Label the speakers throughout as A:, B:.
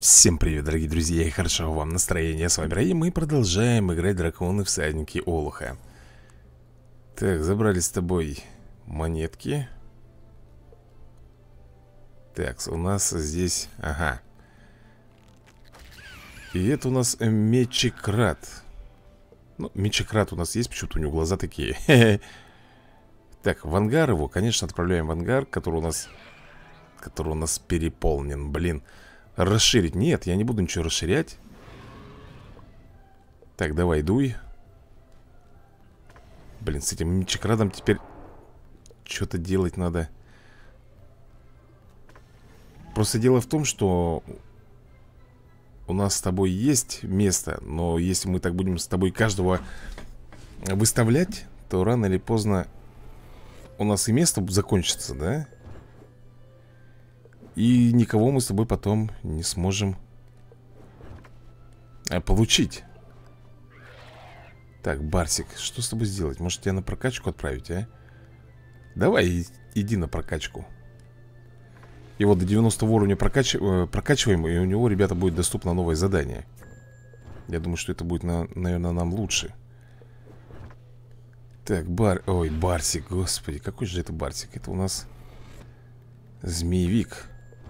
A: Всем привет, дорогие друзья, и хорошего вам настроения. С вами Раим, мы продолжаем играть драконы всадники Олуха. Так, забрали с тобой монетки. Так, у нас здесь, ага. И это у нас Мечекрат. Ну, Мечекрат у нас есть, почему-то у него глаза такие. Так, в ангар его, конечно, отправляем в ангар, который у нас переполнен, блин. Расширить? Нет, я не буду ничего расширять. Так, давай, дуй. Блин, с этим мечекрадом теперь что-то делать надо. Просто дело в том, что у нас с тобой есть место, но если мы так будем с тобой каждого выставлять, то рано или поздно у нас и место закончится, да? И никого мы с тобой потом не сможем получить. Так, Барсик, что с тобой сделать? Может, тебя на прокачку отправить, а? Давай, иди на прокачку. Его до 90 уровня прокачиваем, и у него, ребята, будет доступно новое задание. Я думаю, что это будет, наверное, нам лучше. Так, Ой, Барсик, господи, какой же это Барсик? Это у нас змеевик.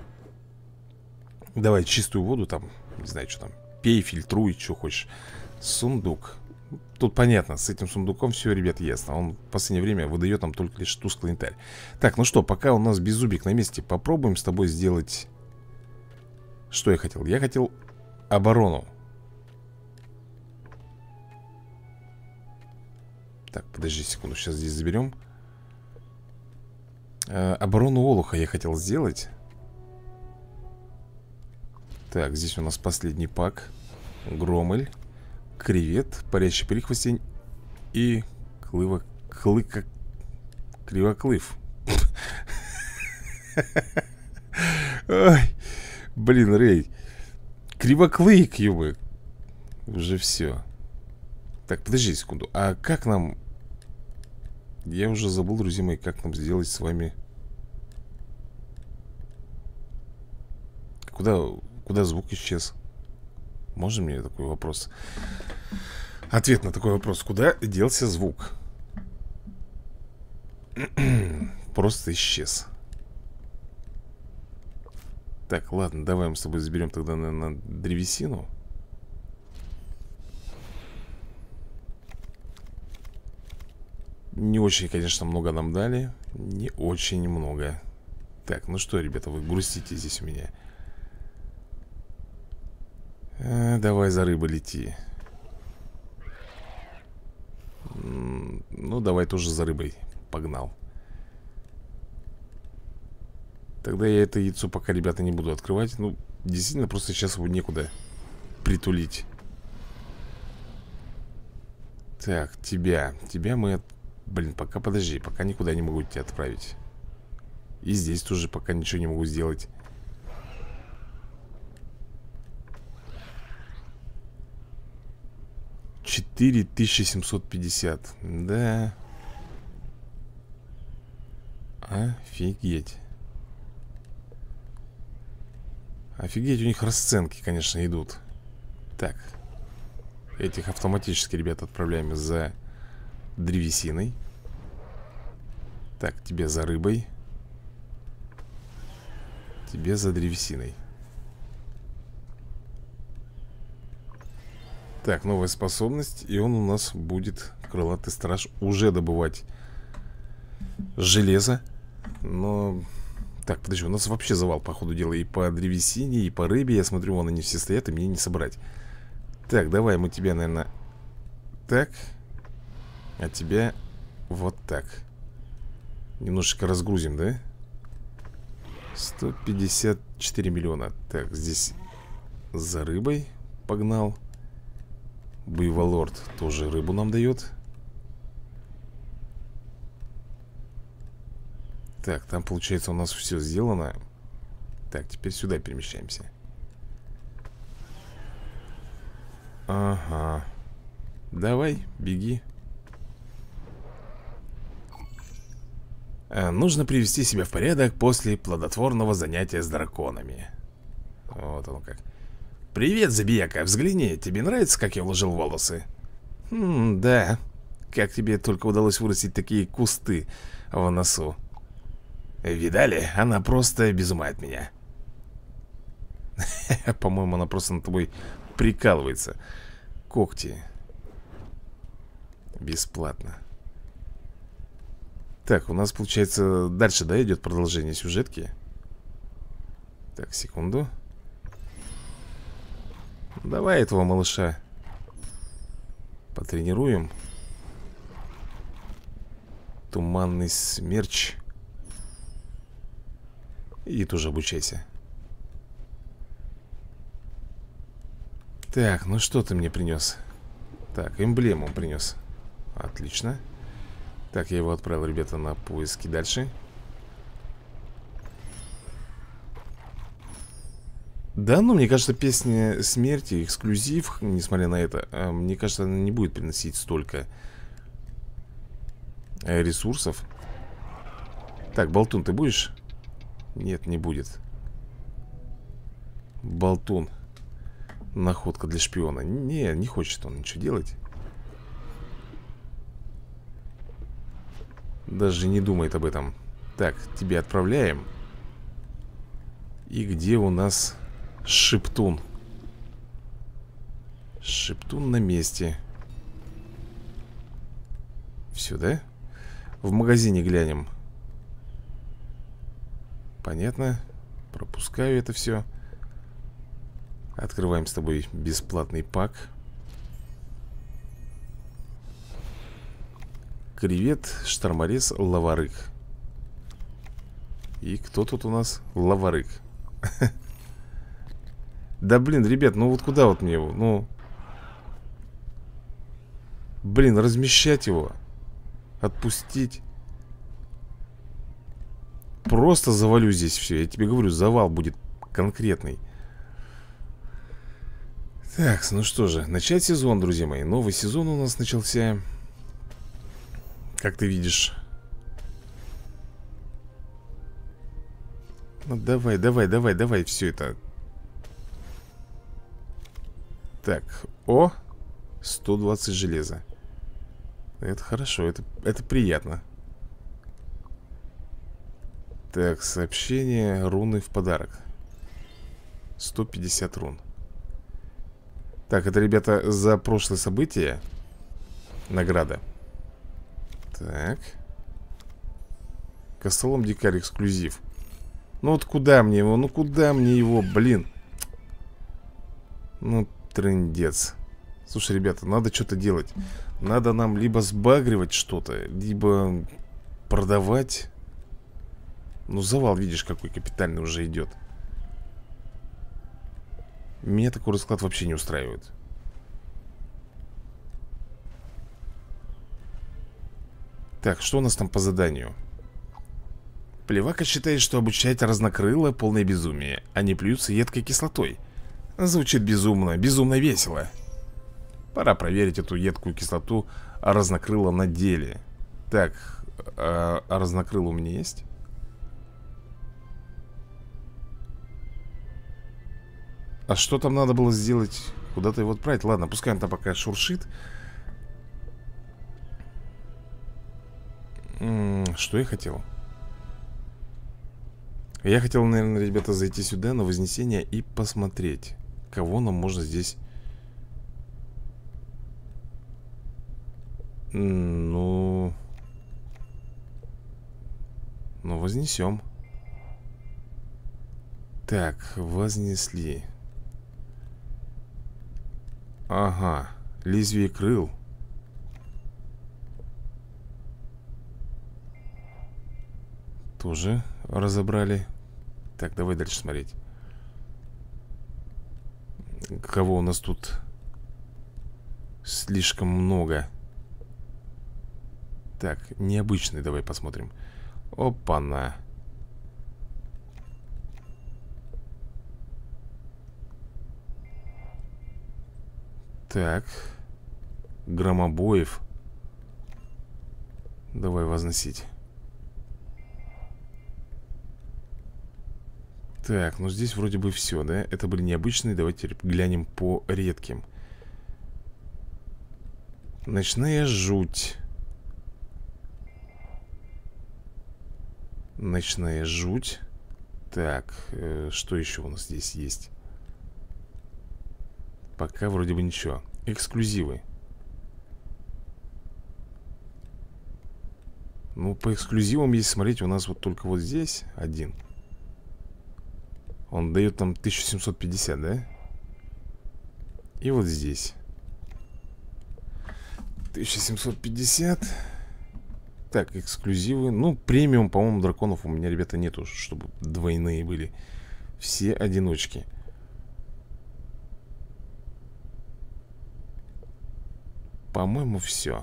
A: Давай чистую воду там, не знаю, что там. Пей, фильтруй, что хочешь. Сундук. Тут понятно, с этим сундуком все, ребят, ясно. Он в последнее время выдает нам только лишь тусклый янтарь. Так, ну что, пока у нас беззубик на месте, попробуем с тобой сделать... Что я хотел? Я хотел оборону. Так, подожди секунду, сейчас здесь заберем. Оборону Олуха я хотел сделать. Так, здесь у нас последний пак. Громель, кревет, парящий прихвостень и кривоклыв. Ой, блин, Рэй. Кривоклык, ёбы. Уже все. Так, подожди секунду. А как нам... Я уже забыл, друзья мои, как нам сделать с вами... Куда звук исчез? Можно мне такой вопрос? Ответ на такой вопрос. Куда делся звук? Просто исчез. Так, ладно, давай мы с тобой заберем тогда на древесину. Не очень, конечно, много нам дали. Не очень много. Так, ну что, ребята, вы грустите здесь у меня. Давай за рыбой лети. Ну, давай тоже за рыбой. Погнал. Тогда я это яйцо пока, ребята, не буду открывать. Ну, действительно, просто сейчас его некуда притулить. Так, тебя мы... Блин, пока подожди. Пока никуда не могу тебя отправить. И здесь тоже пока ничего не могу сделать. $4750. Да. Офигеть. Офигеть, у них расценки, конечно, идут. Так. Этих автоматически, ребята, отправляем за древесиной. Так, тебе за рыбой. Тебе за древесиной. Так, новая способность. И он у нас будет, крылатый страж, уже добывать железо. Но... Так, подожди, у нас вообще завал, по ходу дела. И по древесине, и по рыбе. Я смотрю, вон они все стоят, и мне не собрать. Так, давай мы тебя, наверное, так. А тебя вот так. Немножечко разгрузим, да? 154 миллиона. Так, здесь за рыбой погнал. Буйволорд тоже рыбу нам дает. Так, там получается у нас все сделано. Так, теперь сюда перемещаемся. Ага. Давай, беги. Нужно привести себя в порядок после плодотворного занятия с драконами. Вот оно как. Привет, забияка, взгляни, тебе нравится, как я уложил волосы? Да. Как тебе только удалось вырастить такие кусты в носу? Видали? Она просто без ума от меня. По-моему, она просто над тобой прикалывается. Когти. Бесплатно. Так, у нас, получается, дальше, да, идет продолжение сюжетки. Так, секунду. Давай этого малыша потренируем. Туманный смерч. И тоже обучайся. Так, ну что ты мне принес? Так, эмблему принес. Отлично. Так, я его отправил, ребята, на поиски дальше. Да, ну, мне кажется, песня смерти, эксклюзив, несмотря на это, мне кажется, она не будет приносить столько ресурсов. Так, Болтун, ты будешь? Нет, не будет. Болтун. Находка для шпиона. Не хочет он ничего делать. Даже не думает об этом. Так, тебя отправляем. И где у нас Шептун? Шептун на месте. Все, да? В магазине глянем. Понятно. Пропускаю это все. Открываем с тобой бесплатный пак. Кревет, шторморез, лаварык. И кто тут у нас? Лаварык. Да блин, ребят, ну вот куда вот мне его? Ну, блин, размещать его. Отпустить. Просто завалю здесь все. Я тебе говорю, завал будет конкретный. Так, ну что же, начать сезон, друзья мои. Новый сезон у нас начался. Как ты видишь. Ну давай все это. Так, 120 железа. Это хорошо, это приятно. Так, сообщение, руны в подарок. 150 рун. Так, это, ребята, за прошлое событие. Награда. Так. Костолом дикарь эксклюзив. Ну вот куда мне его? Ну куда мне его, блин? Ну, трындец. Слушай, ребята, надо что-то делать. Надо нам либо сбагривать что-то, либо продавать. Ну, завал, видишь, какой капитальный уже идет. Меня такой расклад вообще не устраивает. Так, что у нас там по заданию? Плевака считает, что обучать разнокрыло полное безумие. Они плюются едкой кислотой. Звучит безумно, безумно весело. Пора проверить эту едкую кислоту разнокрыло на деле. Так, а разнокрыло у меня есть? А что там надо было сделать? Куда-то его отправить? Ладно, пускай он там пока шуршит. Что я хотел? Я хотел, наверное, ребята, зайти сюда на Вознесение и посмотреть, кого нам можно здесь... Ну, вознесем. Так, вознесли. Ага, лезвие крыл. Тоже разобрали. Так, давай дальше смотреть. Кого у нас тут слишком много. Так, необычный давай посмотрим. Опа-на. Так. Громобоев. Давай возносить. Так, ну здесь вроде бы все, да? Это были необычные, давайте глянем по редким. Ночная жуть. Ночная жуть. Так, что еще у нас здесь есть? Пока вроде бы ничего. Эксклюзивы. Ну, по эксклюзивам, если смотреть, у нас вот только вот здесь один. Он дает нам 1750, да? И вот здесь 1750. Так, эксклюзивы. Ну, премиум, по-моему, драконов у меня, ребята, нету, чтобы двойные были. Все одиночки. По-моему, все.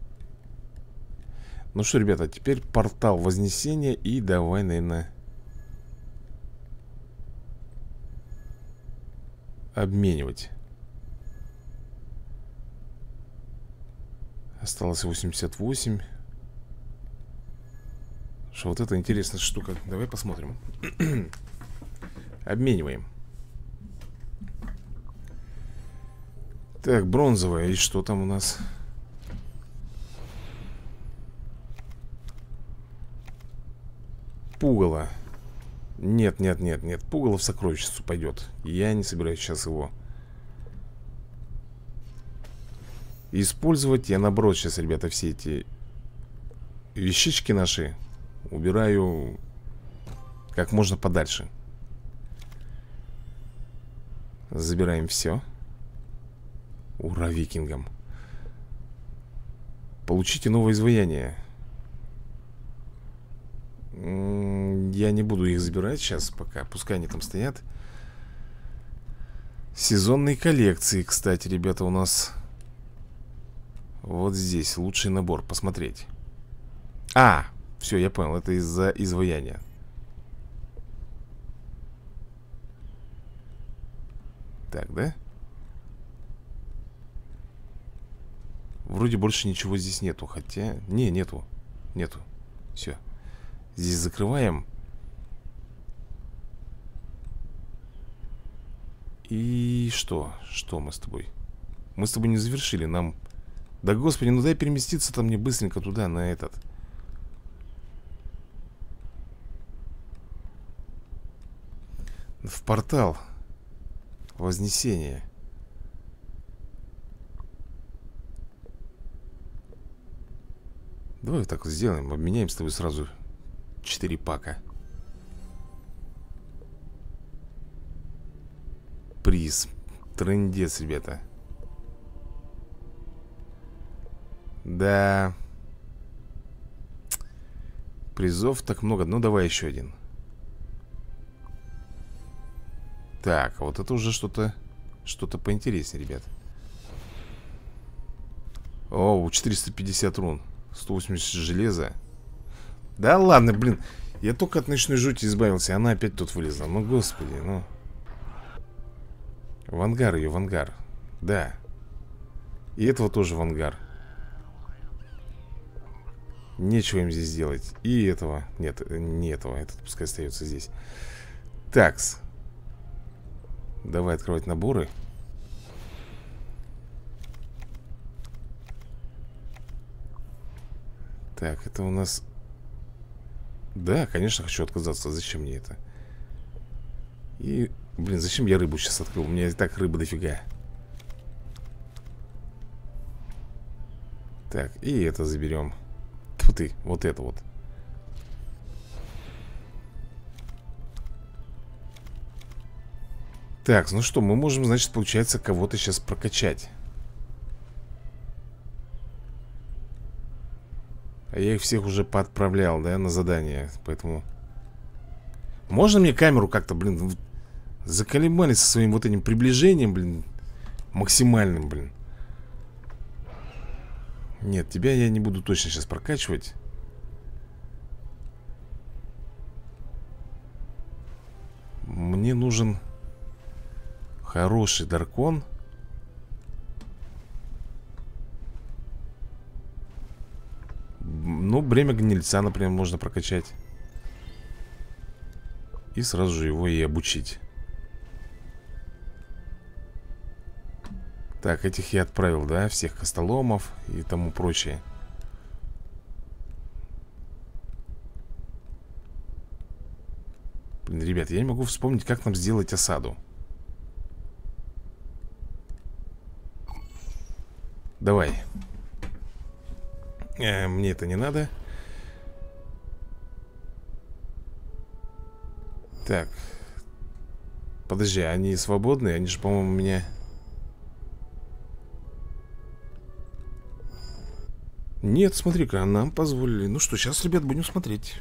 A: Ну что, ребята, теперь портал Вознесения. И давай, наверное, обменивать. Осталось 88. Что вот это интересная штука. Давай посмотрим. Обмениваем. Так, бронзовая. И что там у нас? Пугало. Нет, нет, нет, нет. Пугало в сокровищницу пойдет. Я не собираюсь сейчас его использовать. Я, наоборот, сейчас, ребята, все эти вещички наши убираю как можно подальше. Забираем все. Ура, викингам. Получите новое изваяние. Я не буду их забирать сейчас пока. Пускай они там стоят. Сезонные коллекции, кстати, ребята, у нас вот здесь лучший набор. Посмотреть. А, все, я понял. Это из-за изваяния. Так, да? Вроде больше ничего здесь нету. Хотя... Не, нету. Нету. Все. Здесь закрываем. И что? Что мы с тобой? Мы с тобой не завершили. Нам... Да господи, ну дай переместиться там мне быстренько туда, на этот. В портал Вознесения. Давай вот так вот сделаем. Обменяем с тобой сразу 4 пака. Приз. Трындец, ребята. Да. Призов так много. Ну, давай еще один. Так, а вот это уже что-то поинтереснее, ребят. О, 450 рун. 180 железа. Да ладно, блин. Я только от ночной жути избавился. Она опять тут вылезла. Ну, господи, ну. В ангар ее, в ангар. Да. И этого тоже в ангар. Нечего им здесь делать. И этого. Нет, не этого. Этот пускай остается здесь. Такс. Давай открывать наборы. Так, это у нас... Да, конечно, хочу отказаться. Зачем мне это? И, блин, зачем я рыбу сейчас открыл? У меня и так рыбы дофига. Так, и это заберем. Тьфу ты, вот это вот. Так, ну что, мы можем, значит, получается, кого-то сейчас прокачать. А я их всех уже поотправлял, да, на задание. Поэтому... Можно мне камеру как-то, блин, заколебали со своим вот этим приближением, блин, максимальным, блин. Нет, тебя я не буду точно сейчас прокачивать. Мне нужен хороший дракон. Ну, бремя гнильца, например, можно прокачать. и сразу же его и обучить. Так, этих я отправил, да? Всех костоломов и тому прочее. Блин, ребят, я не могу вспомнить, как нам сделать осаду. Давай. Мне это не надо. Так. Подожди, они свободны? Они же, по-моему, меня... Нет, смотри-ка, нам позволили. Ну что, сейчас, ребят, будем смотреть.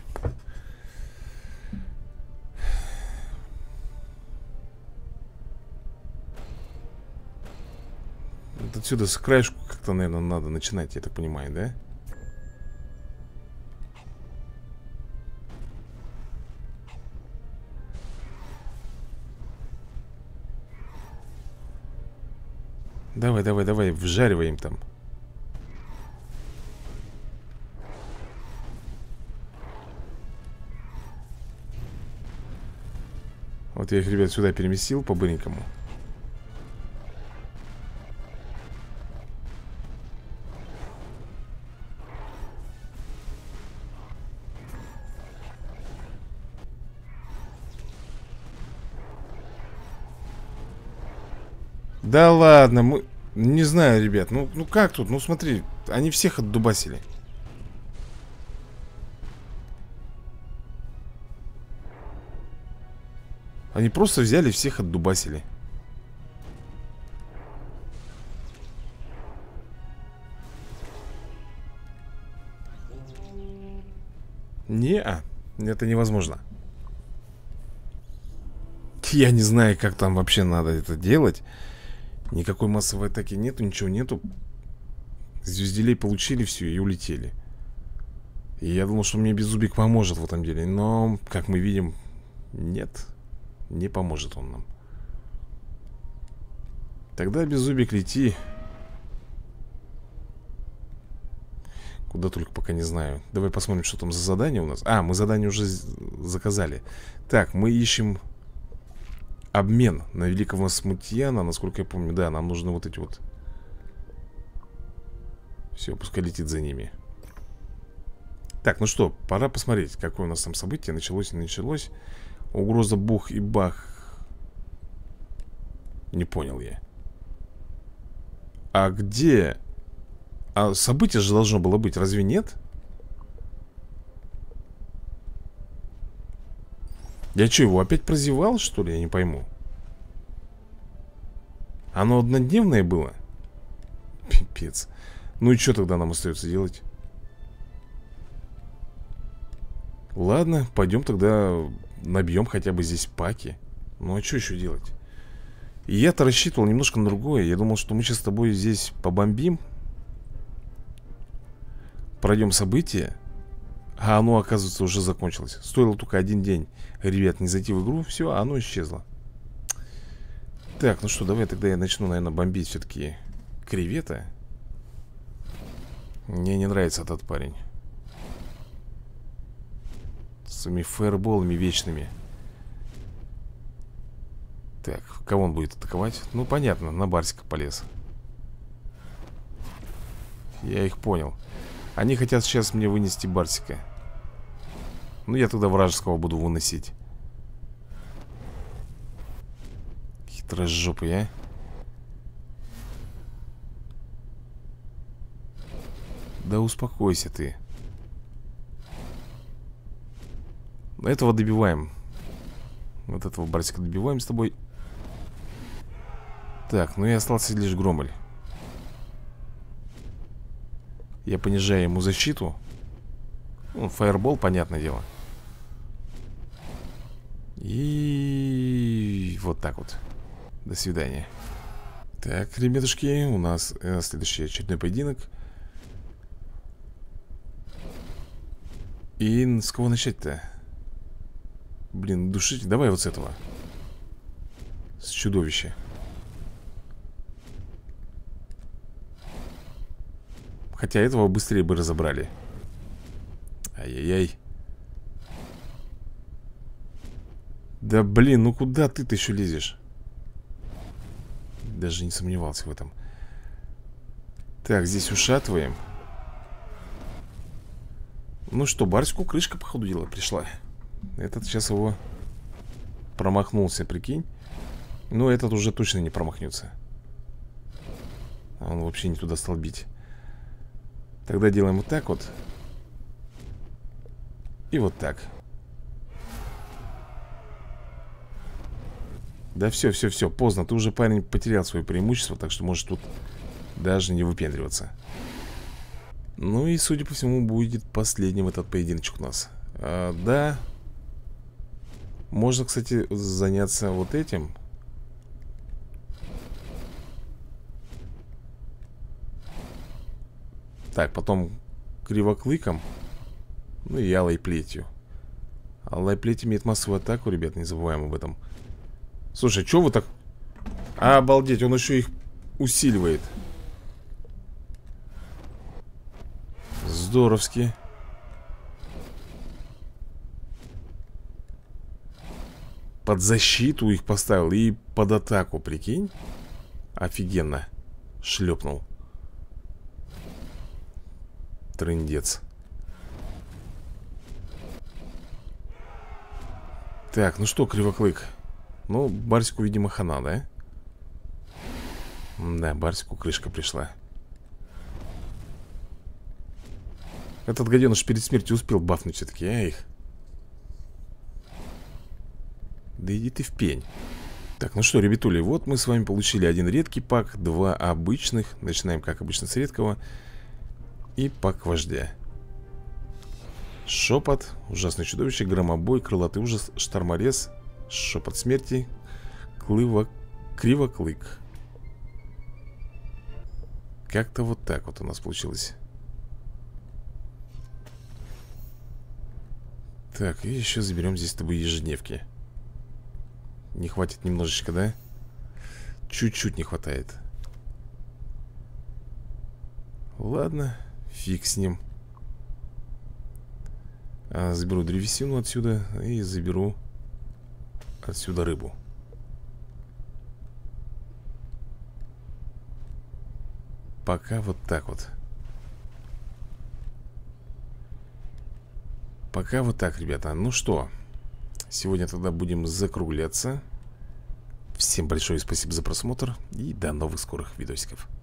A: Вот отсюда с краешку как-то, наверное, надо начинать, я так понимаю, да? Давай, давай, давай, вжариваем там. Вот я их, ребят, сюда переместил по-быренькому. Да ладно, мы... Не знаю, ребят, ну как тут? Ну смотри, они всех отдубасили. Они просто взяли всех отдубасили. Не-а, это невозможно. Я не знаю, как там вообще надо это делать. Никакой массовой атаки нету, ничего нету. Звезделей получили все и улетели. И я думал, что мне Беззубик поможет в этом деле. Но, как мы видим, нет. Не поможет он нам. Тогда, Беззубик, лети. Куда только пока не знаю. Давай посмотрим, что там за задание у нас. А, мы задание уже заказали. Так, мы ищем обмен на великого смутьяна. Насколько я помню, да, нам нужны вот эти вот. Все, пускай летит за ними. Так, ну что, пора посмотреть, какое у нас там событие. Началось и началось. Угроза бух и бах. Не понял я. А где... А событие же должно было быть, разве нет? Я что, его опять прозевал, что ли? Я не пойму. Оно однодневное было? Пипец. Ну и что тогда нам остается делать? Ладно, пойдем тогда набьем хотя бы здесь паки. Ну а что еще делать? И я-то рассчитывал немножко на другое. Я думал, что мы сейчас с тобой здесь побомбим, пройдем события. А оно, оказывается, уже закончилось. Стоило только один день, ребят, не зайти в игру. Все, оно исчезло. Так, ну что, давай тогда я начну, наверное, бомбить все-таки кревета. Мне не нравится этот парень. С своими фаерболами вечными. Так, кого он будет атаковать? Ну, понятно, на Барсика полез. Я их понял. Они хотят сейчас мне вынести Барсика. Ну, я тогда вражеского буду выносить. Хитрожопый, а. Да успокойся ты. Этого добиваем. Вот этого Барсика добиваем с тобой. Так, ну и остался лишь Громоль. Я понижаю ему защиту. Ну, фаербол, понятное дело. И вот так вот. До свидания. Так, ребятушки, у нас следующий очередной поединок. И с кого начать-то? Блин, душить. Давай вот с этого. С чудовища. Хотя этого быстрее бы разобрали. Ай-яй-яй. Да блин, ну куда ты-то еще лезешь? Даже не сомневался в этом. Так, здесь ушатываем. Ну что, Барсику крышка, по ходу дела, пришла. Этот сейчас его промахнулся, прикинь. Но этот уже точно не промахнется. Он вообще не туда стал бить. Тогда делаем вот так вот. И вот так. Да все, все, все, поздно. Ты уже, парень, потерял свое преимущество. Так что можешь тут даже не выпендриваться. Ну и, судя по всему, будет последним этот поединочек у нас. Да. Можно, кстати, заняться вот этим. Так, потом кривоклыком. Ну и алой плетью. Алая плеть имеет массовую атаку, ребят, не забываем об этом. Слушай, что вы так... Обалдеть, он еще их усиливает. Здоровски. Под защиту их поставил и под атаку, прикинь. Офигенно. Шлепнул. Трындец. Так, ну что, Кривоклык? Ну, Барсику, видимо, хана, да? Да, Барсику крышка пришла. Этот гаденыш перед смертью успел бафнуть все-таки, их. Да иди ты в пень. Так, ну что, ребятули, вот мы с вами получили один редкий пак, два обычных. Начинаем, как обычно, с редкого. И пак вождя. Шепот, ужасное чудовище, громобой, крылатый ужас, шторморез, шепот смерти, кривоклык. Как-то вот так вот у нас получилось. Так, и еще заберем здесь с тобой ежедневки. Не хватит немножечко, да? Чуть-чуть не хватает. Ладно, фиг с ним. Заберу древесину отсюда и заберу отсюда рыбу. Пока вот так вот. Пока вот так, ребята. Ну что, сегодня тогда будем закругляться. Всем большое спасибо за просмотр и до новых скорых видосиков.